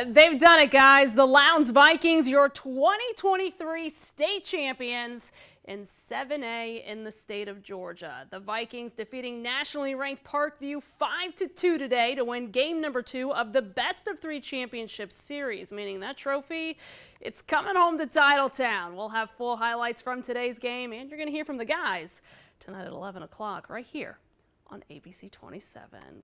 They've done it, guys. The Lowndes Vikings, your 2023 state champions in 7A in the state of Georgia. The Vikings defeating nationally ranked Parkview 5-2 today to win game number 2 of the best of 3 championship series, meaning that trophy, it's coming home to Titletown. We'll have full highlights from today's game, and you're going to hear from the guys tonight at 11 o'clock right here on ABC 27.